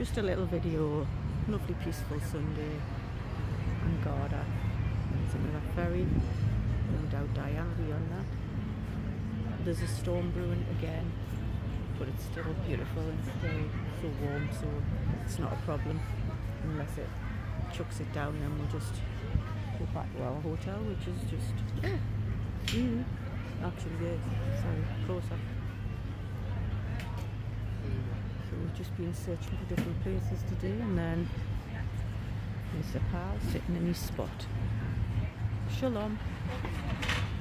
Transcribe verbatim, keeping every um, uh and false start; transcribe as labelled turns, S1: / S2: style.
S1: just a little video. Lovely peaceful Sunday in Garda. There's another ferry, no doubt Diane will be on that. There's a storm brewing again, but it's still beautiful and still so warm, so it's not a problem unless it chucks it down. Then we'll just go back to our hotel, which is just oh, mm, actually yes, sorry, closer. So we've just been searching for different places today, and then there's a pal sitting in his spot. Shalom.